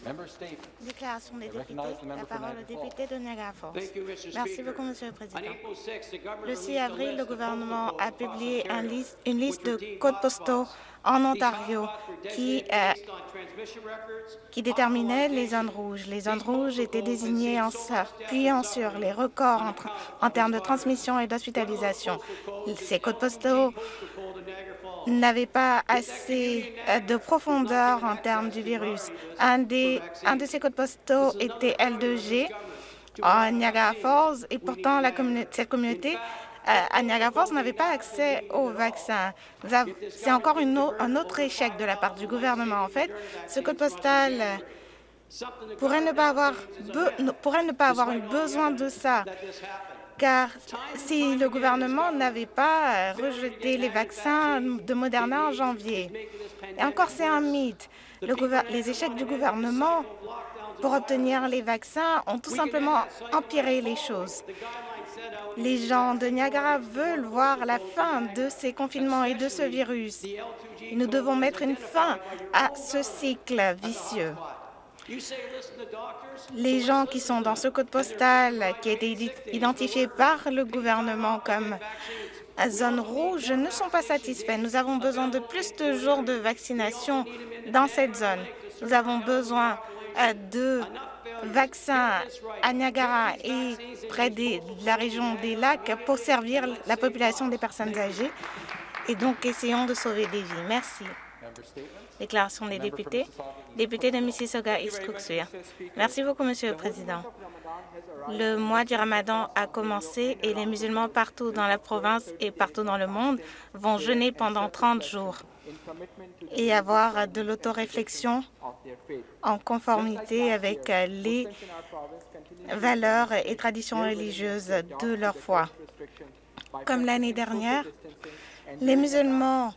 Déclaration des députés. La parole au député de Niagara Falls. Merci beaucoup, Monsieur le Président. Le 6 avril, le gouvernement a publié une liste de codes postaux en Ontario qui déterminait les zones rouges. Les zones rouges étaient désignées en s'appuyant sur les records en termes de transmission et d'hospitalisation. Ces codes postaux n'avaient pas assez de profondeur en termes du virus. Un de ces codes postaux était L2G à Niagara Falls et pourtant cette communauté à Niagara Falls n'avait pas accès aux vaccins. C'est encore un autre échec de la part du gouvernement. En fait, ce code postal pourrait ne pas avoir eu besoin de ça, car si le gouvernement n'avait pas rejeté les vaccins de Moderna en janvier. Et encore, c'est un mythe. Les échecs du gouvernement pour obtenir les vaccins ont tout simplement empiré les choses. Les gens de Niagara veulent voir la fin de ces confinements et de ce virus. Et nous devons mettre une fin à ce cycle vicieux. Les gens qui sont dans ce code postal qui a été identifié par le gouvernement comme zone rouge ne sont pas satisfaits. Nous avons besoin de plus de jours de vaccination dans cette zone. Nous avons besoin de vaccins à Niagara et près de la région des lacs pour servir la population des personnes âgées. Et donc, essayons de sauver des vies. Merci. Déclaration des députés. Député de Mississauga East Cooksville. Merci beaucoup, Monsieur le Président. Le mois du Ramadan a commencé et les musulmans partout dans la province et partout dans le monde vont jeûner pendant 30 jours et avoir de l'autoréflexion en conformité avec les valeurs et traditions religieuses de leur foi. Comme l'année dernière, les musulmans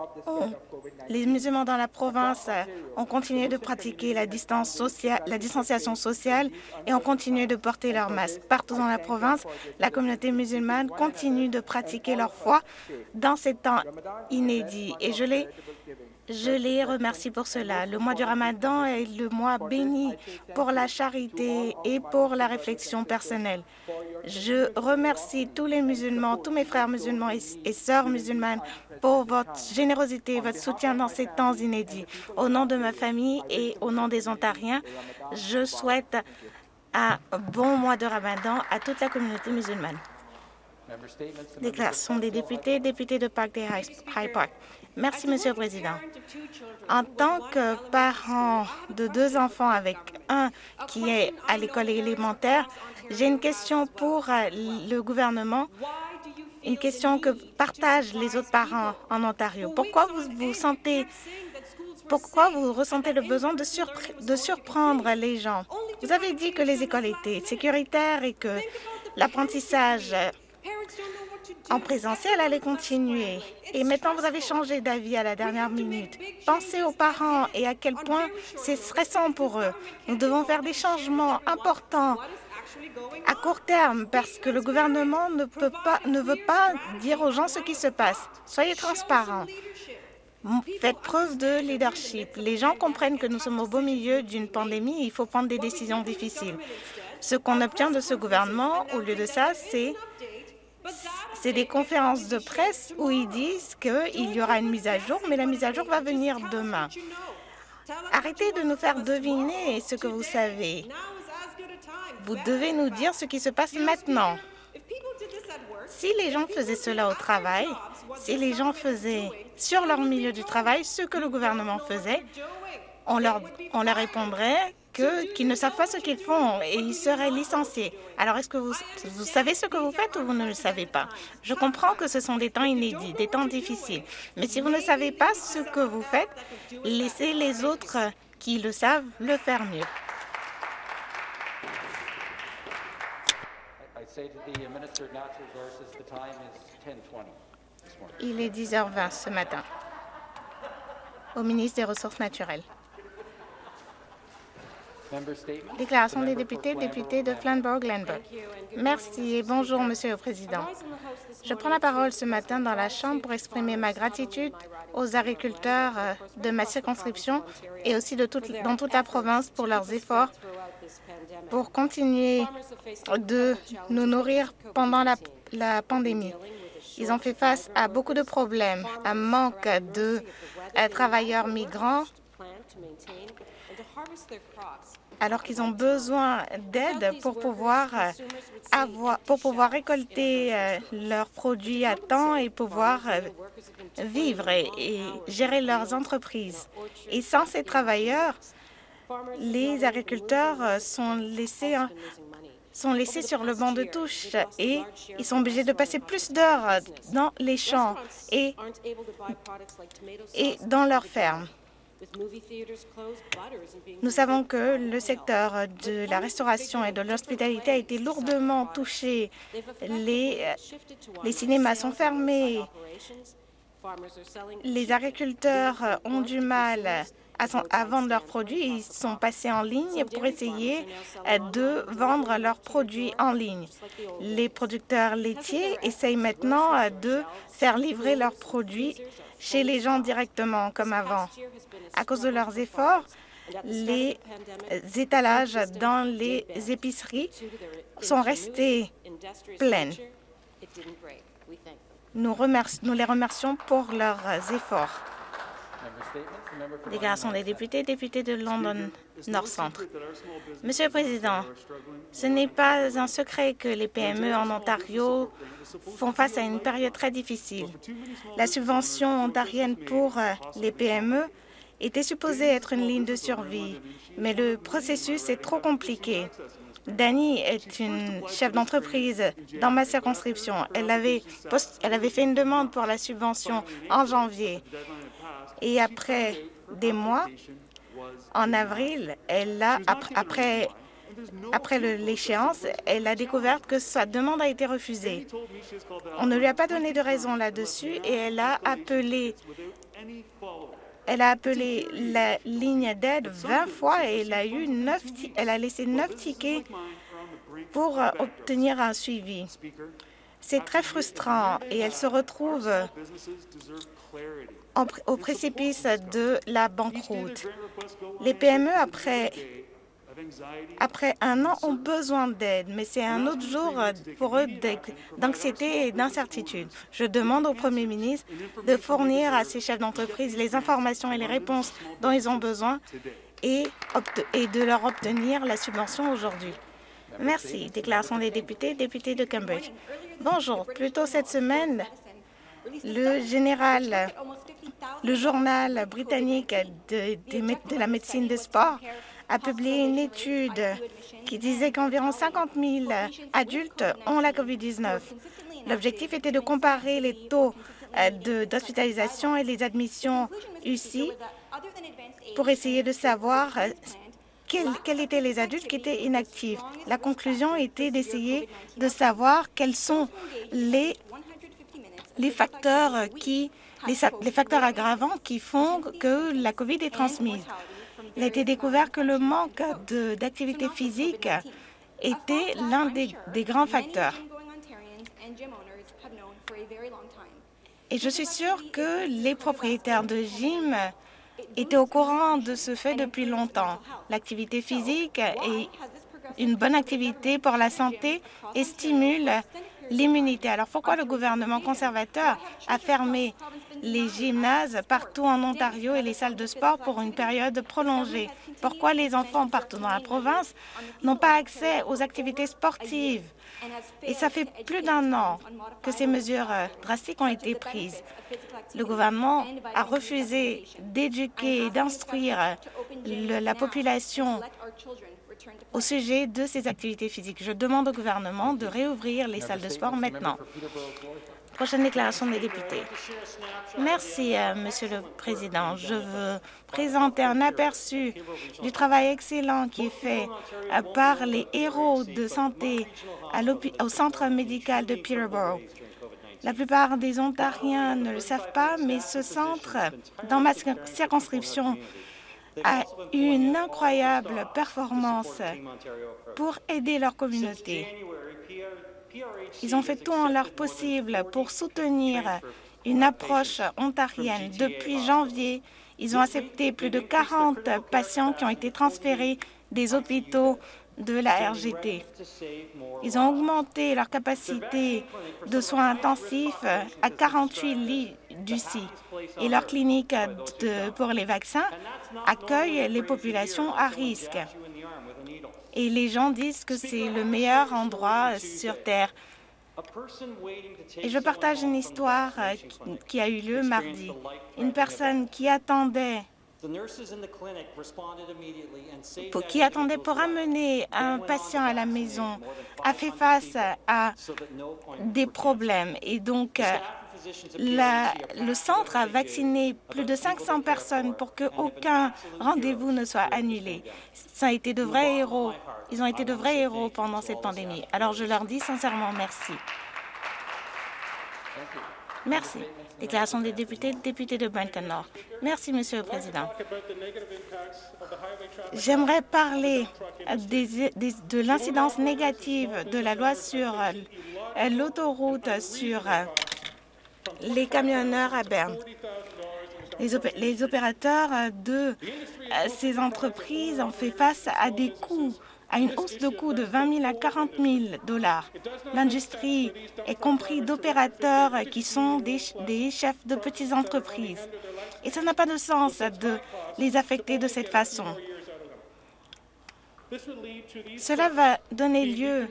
dans la province ont continué de pratiquer la distanciation sociale et ont continué de porter leur masque. Partout dans la province, la communauté musulmane continue de pratiquer leur foi dans ces temps inédits et je les remercie pour cela. Le mois du Ramadan est le mois béni pour la charité et pour la réflexion personnelle. Je remercie tous les musulmans, tous mes frères musulmans et sœurs musulmanes pour votre générosité et votre soutien dans ces temps inédits. Au nom de ma famille et au nom des Ontariens, je souhaite un bon mois de Ramadan à toute la communauté musulmane. Déclaration des députés, député de Parkdale High Park. Merci, Monsieur le Président. En tant que parent de 2 enfants avec un qui est à l'école élémentaire, j'ai une question pour le gouvernement, une question que partagent les autres parents en Ontario. Pourquoi vous ressentez le besoin de surprendre les gens? Vous avez dit que les écoles étaient sécuritaires et que l'apprentissage en présentiel allait continuer. Et maintenant, vous avez changé d'avis à la dernière minute. Pensez aux parents et à quel point c'est stressant pour eux. Nous devons faire des changements importants à court terme parce que le gouvernement ne veut pas dire aux gens ce qui se passe. Soyez transparents. Faites preuve de leadership. Les gens comprennent que nous sommes au beau milieu d'une pandémie et il faut prendre des décisions difficiles. Ce qu'on obtient de ce gouvernement, au lieu de ça, c'est des conférences de presse où ils disent qu'il y aura une mise à jour, mais la mise à jour va venir demain. Arrêtez de nous faire deviner ce que vous savez. Vous devez nous dire ce qui se passe maintenant. Si les gens faisaient cela au travail, si les gens faisaient sur leur milieu du travail ce que le gouvernement faisait, on leur répondrait qu'ils ne savent pas ce qu'ils font et ils seraient licenciés. Alors, est-ce que vous savez ce que vous faites ou vous ne le savez pas? Je comprends que ce sont des temps inédits, des temps difficiles. Mais si vous ne savez pas ce que vous faites, laissez les autres qui le savent le faire mieux. Il est 10h20 ce matin. Au ministre des Ressources naturelles. Déclaration des députés, député de Flamborough-Glenburg. Merci et bonjour, Monsieur le Président. Je prends la parole ce matin dans la Chambre pour exprimer ma gratitude aux agriculteurs de ma circonscription et aussi dans toute la province pour leurs efforts pour continuer de nous nourrir pendant la pandémie. Ils ont fait face à beaucoup de problèmes, un manque de travailleurs migrants, alors qu'ils ont besoin d'aide pour pouvoir récolter leurs produits à temps et pouvoir vivre et gérer leurs entreprises. Et sans ces travailleurs, les agriculteurs sont laissés sur le banc de touche et ils sont obligés de passer plus d'heures dans les champs et dans leurs fermes. Nous savons que le secteur de la restauration et de l'hospitalité a été lourdement touché. Les cinémas sont fermés. Les agriculteurs ont du mal à vendre leurs produits. Ils sont passés en ligne pour essayer de vendre leurs produits en ligne. Les producteurs laitiers essayent maintenant de faire livrer leurs produits chez les gens directement, comme avant. À cause de leurs efforts, les étalages dans les épiceries sont restés pleins. Nous les remercions pour leurs efforts. Déclaration des députés, député de London North Centre. Monsieur le Président, ce n'est pas un secret que les PME en Ontario font face à une période très difficile. La subvention ontarienne pour les PME était supposée être une ligne de survie, mais le processus est trop compliqué. Dani est une chef d'entreprise dans ma circonscription. Elle avait fait une demande pour la subvention en janvier. Et après des mois, en avril, après l'échéance, elle a découvert que sa demande a été refusée. On ne lui a pas donné de raison là-dessus et elle a appelé la ligne d'aide 20 fois et elle a laissé 9 tickets pour obtenir un suivi. C'est très frustrant et elle se retrouve au précipice de la banqueroute. Les PME, après un an, ont besoin d'aide, mais c'est un autre jour pour eux d'anxiété et d'incertitude. Je demande au Premier ministre de fournir à ces chefs d'entreprise les informations et les réponses dont ils ont besoin et de leur obtenir la subvention aujourd'hui. Merci. Déclaration des députés, député de Cambridge. Bonjour. Plus tôt cette semaine, le journal britannique de la médecine de sport a publié une étude qui disait qu'environ 50 000 adultes ont la COVID-19. L'objectif était de comparer les taux d'hospitalisation et les admissions UC pour essayer de savoir quels étaient les adultes qui étaient inactifs. La conclusion était d'essayer de savoir quels sont les facteurs aggravants qui font que la COVID est transmise. Il a été découvert que le manque d'activité physique était l'un des grands facteurs. Et je suis sûre que les propriétaires de gym étaient au courant de ce fait depuis longtemps. L'activité physique est une bonne activité pour la santé et stimule l'immunité. Alors pourquoi le gouvernement conservateur a fermé les gymnases partout en Ontario et les salles de sport pour une période prolongée? Pourquoi les enfants partout dans la province n'ont pas accès aux activités sportives? Et ça fait plus d'un an que ces mesures drastiques ont été prises. Le gouvernement a refusé d'éduquer et d'instruire la population au sujet de ces activités physiques. Je demande au gouvernement de réouvrir les salles de sport maintenant. Prochaine déclaration des députés. Merci, Monsieur le Président. Je veux présenter un aperçu du travail excellent qui est fait par les héros de santé au centre médical de Peterborough. La plupart des Ontariens ne le savent pas, mais ce centre, dans ma circonscription, a eu une incroyable performance pour aider leur communauté. Ils ont fait tout en leur possible pour soutenir une approche ontarienne. Depuis janvier, ils ont accepté plus de 40 patients qui ont été transférés des hôpitaux de la RGT. Ils ont augmenté leur capacité de soins intensifs à 48 lits d'UCI et leur clinique pour les vaccins accueille les populations à risque. Et les gens disent que c'est le meilleur endroit sur Terre. Et je partage une histoire qui a eu lieu mardi. Une personne qui attendait pour amener un patient à la maison a fait face à des problèmes. Et donc, le centre a vacciné plus de 500 personnes pour qu'aucun rendez-vous ne soit annulé. Ça a été de vrais héros. Ils ont été de vrais héros pendant cette pandémie. Alors, je leur dis sincèrement merci. Merci. Déclaration des députés, député de Brampton Nord. Merci, Monsieur le Président. J'aimerais parler de l'incidence négative de la loi sur l'autoroute sur les camionneurs à Berne. Les opérateurs de ces entreprises ont fait face à des coûts, à une hausse de coûts de 20 000 à 40 000 $. L'industrie est comprise d'opérateurs qui sont des chefs de petites entreprises. Et ça n'a pas de sens de les affecter de cette façon. Cela va donner lieu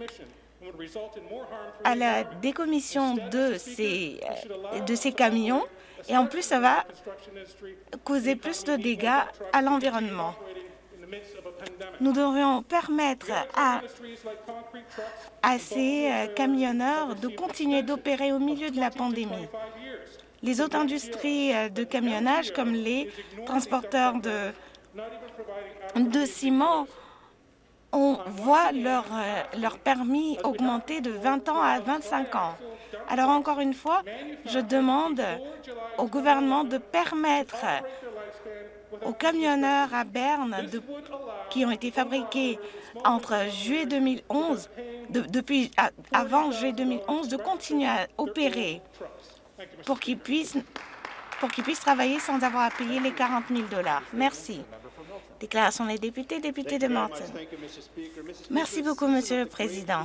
à la décommission de ces camions et en plus, ça va causer plus de dégâts à l'environnement. Nous devrions permettre à ces camionneurs de continuer d'opérer au milieu de la pandémie. Les autres industries de camionnage, comme les transporteurs de ciment, on voit leur permis augmenter de 20 ans à 25 ans. Alors, encore une fois, je demande au gouvernement de permettre aux camionneurs à Berne qui ont été fabriqués entre juillet 2011, depuis avant juillet 2011, de continuer à opérer pour qu'ils puissent travailler sans avoir à payer les 40 000 $. Merci. Déclaration des députés, député de Mountain. Merci beaucoup, Monsieur le Président.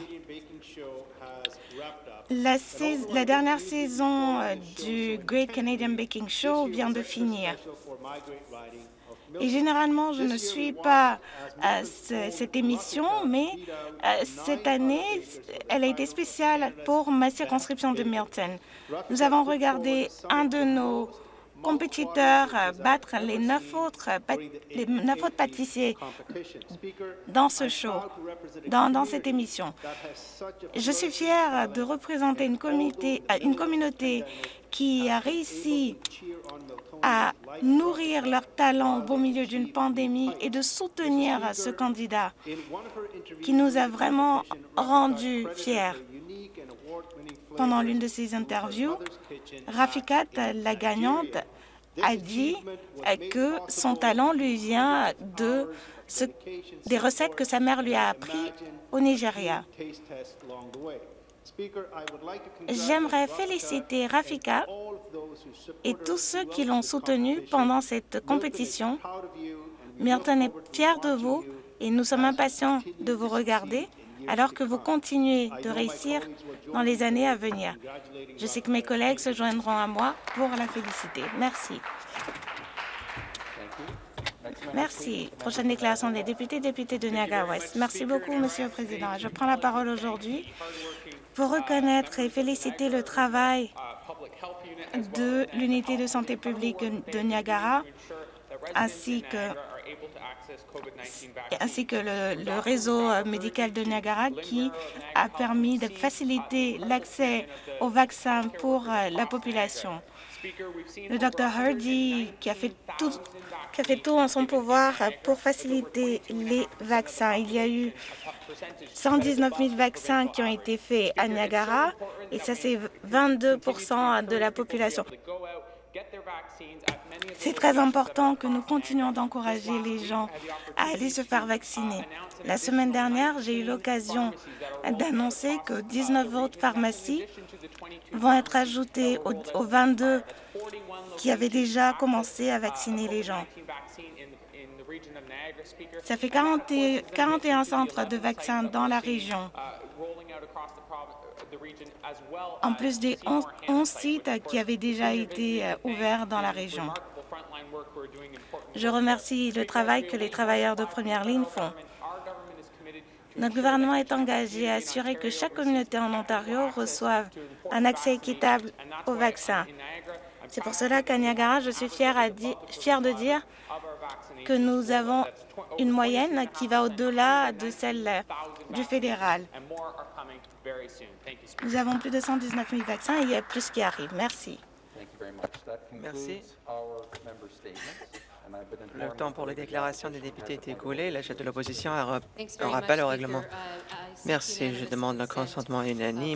La dernière saison du Great Canadian Baking Show vient de finir. Et généralement, je ne suis pas cette émission, mais cette année, elle a été spéciale pour ma circonscription de Milton. Nous avons regardé un de nos compétiteurs battre les 9 autres pâtissiers dans ce show, dans cette émission. Je suis fière de représenter une communauté qui a réussi à nourrir leur talent au beau milieu d'une pandémie et de soutenir ce candidat qui nous a vraiment rendus fiers. Pendant l'une de ses interviews, Rafikat, la gagnante, a dit que son talent lui vient des recettes que sa mère lui a apprises au Nigeria. J'aimerais féliciter Rafika et tous ceux qui l'ont soutenu pendant cette compétition. Milton est fier de vous et nous sommes impatients de vous regarder alors que vous continuez de réussir dans les années à venir. Je sais que mes collègues se joindront à moi pour la féliciter. Merci. Merci. Prochaine déclaration des députés, député de Niagara-Ouest. Merci beaucoup, Monsieur le Président. Je prends la parole aujourd'hui pour reconnaître et féliciter le travail de l'unité de santé publique de Niagara ainsi que le réseau médical de Niagara qui a permis de faciliter l'accès aux vaccins pour la population. Le Dr Hardy qui a fait tout en son pouvoir pour faciliter les vaccins. Il y a eu 119 000 vaccins qui ont été faits à Niagara et ça c'est 22% de la population. C'est très important que nous continuions d'encourager les gens à aller se faire vacciner. La semaine dernière, j'ai eu l'occasion d'annoncer que 19 autres pharmacies vont être ajoutées aux 22 qui avaient déjà commencé à vacciner les gens. Ça fait 41 centres de vaccins dans la région, en plus des 11 sites qui avaient déjà été ouverts dans la région. Je remercie le travail que les travailleurs de première ligne font. Notre gouvernement est engagé à assurer que chaque communauté en Ontario reçoive un accès équitable aux vaccins. C'est pour cela qu'à Niagara, je suis fière de dire que nous avons une moyenne qui va au-delà de celle du fédéral. Nous avons plus de 119 000 vaccins et il y a plus qui arrivent. Merci. Merci. Le temps pour les déclarations des députés est écoulé. Le chef de l'opposition a un rappel au règlement. Merci. Je demande le consentement unanime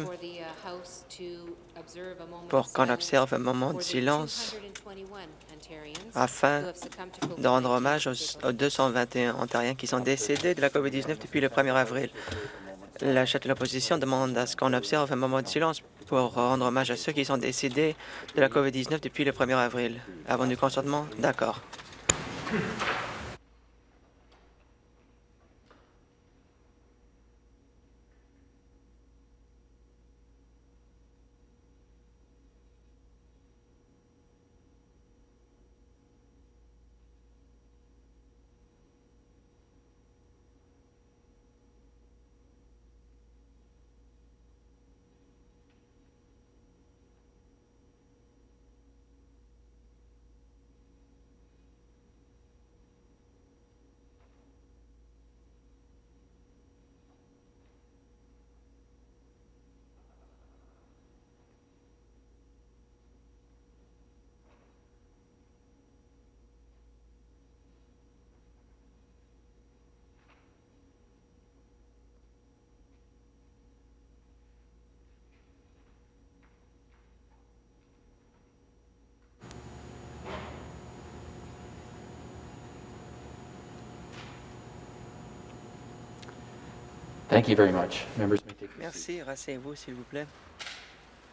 pour qu'on observe un moment de silence afin de rendre hommage aux 221 Ontariens qui sont décédés de la COVID-19 depuis le 1er avril. Le chef de l'opposition demande à ce qu'on observe un moment de silence pour rendre hommage à ceux qui sont décédés de la COVID-19 depuis le 1er avril. Avons du consentement? D'accord. Thank you very much. Members may take their seats. Merci. Rasseyez-vous, s'il vous plaît.